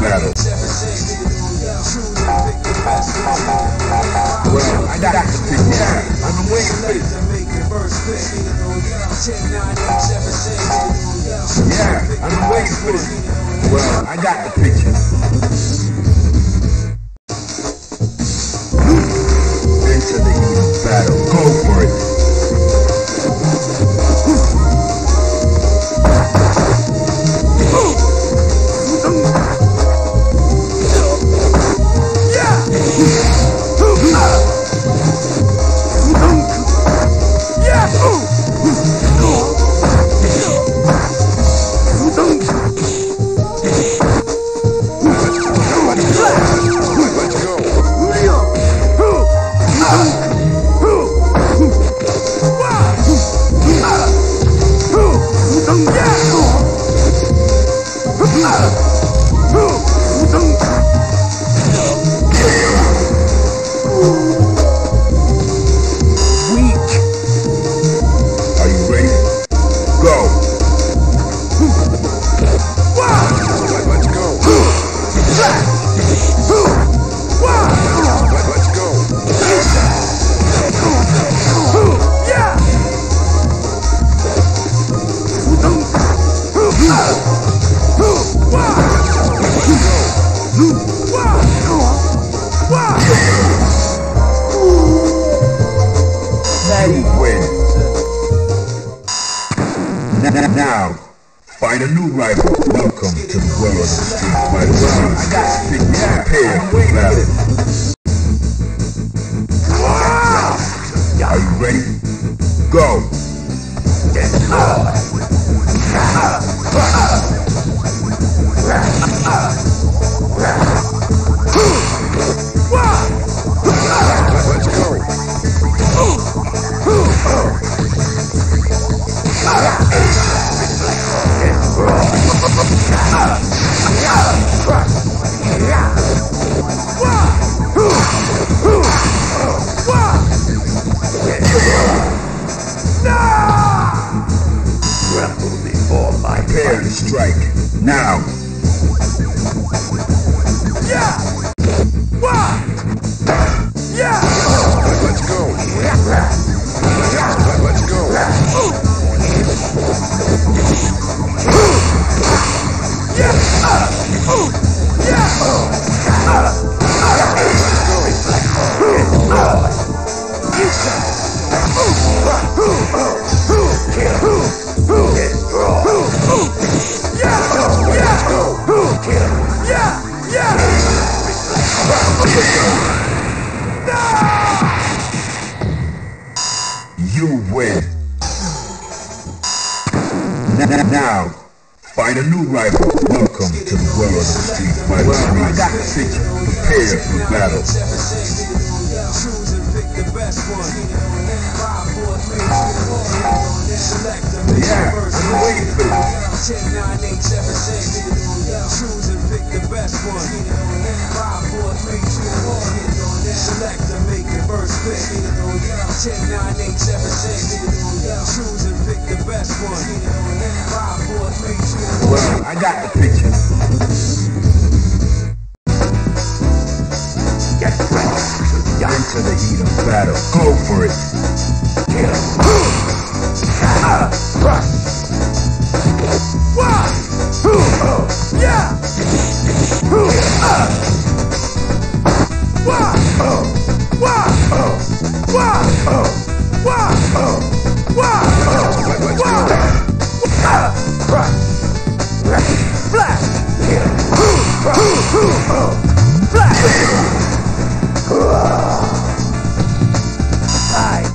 battle. Well, I got to pick it up. I've been waiting for this. Yeah, I've been waiting for this. Well, I got the picture. Into the heat of battle. Go for it. Now, find a new rival. Welcome to the world of the Street Fighter. I got to pick you up. Prepare for battle. Are you ready? Go! Let's go! Prepare to strike now. Yeah. Yeah. Let's go. Let's go. You win. Now, find a new rival. Welcome to the world of the Street Fighter. Well, I got the picture. Prepare for battle. Yeah, I've been waiting for this. 10, 9, 8, 7, 6. Choose and pick the best one. 5, 4, 3, 2, 1. Select and make your first pick. 10, 9, 8, 7, 6. Choose and pick the best one. 5, 4, 3, 2, 1. Well, I got the picture. Get ready. Into the heat of battle. Go for it. I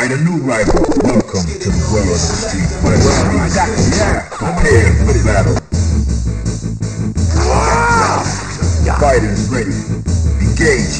Find a new rival. Welcome to the world of Street Fighter. I got it. Yeah. Prepare for battle. Fighters ready. Engage.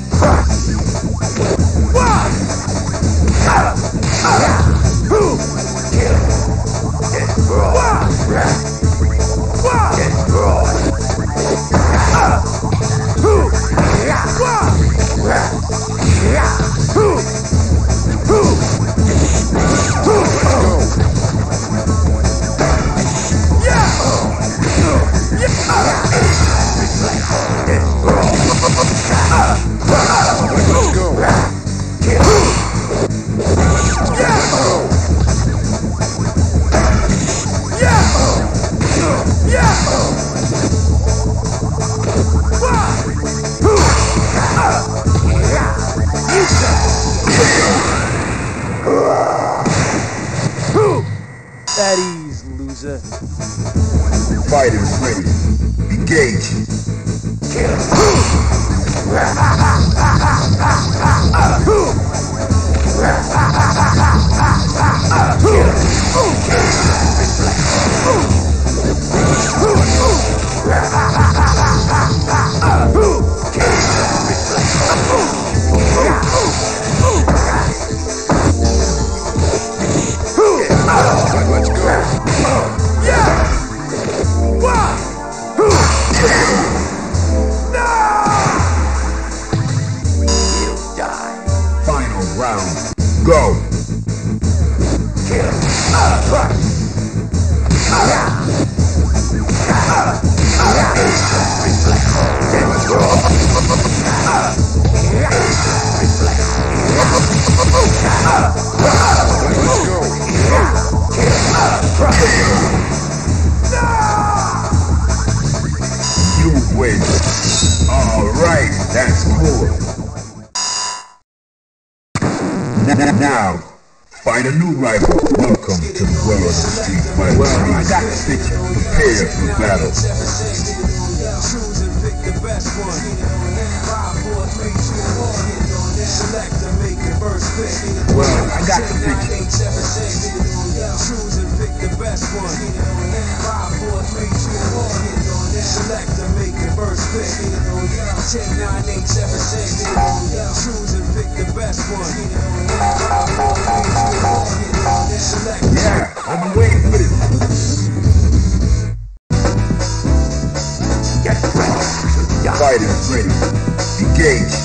At ease, loser. Fighters ready. Engage. Let's go. Final round. Go. You win. Alright, that's cool. Now, find a new rival. Welcome to the world of Street Fighter. I got the picture. Prepare for battle. Choose and pick the best one. 5, 4, 3, 2, 1. Select and make your first pick. I got the picture. 10, 9, 8, 7, 6. Choose and pick the best one. 5, 4, 3, 2, 1. Select and make your first pick. 10, 9, 8, 7, 6. Choose and pick the best one. 5, 4, 3, 2, 1. Select. Yeah, I'm waiting for this. Fighters ready. Engage.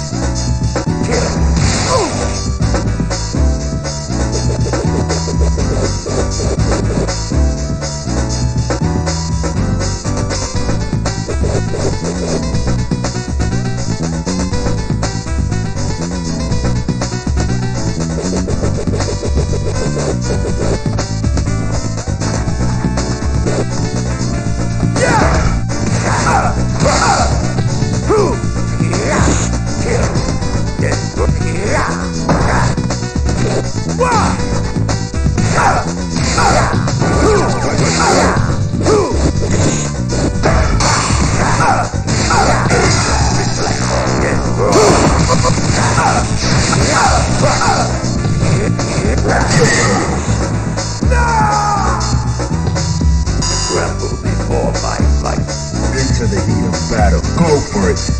Tremble before my light. Into the heat of battle. Go for it.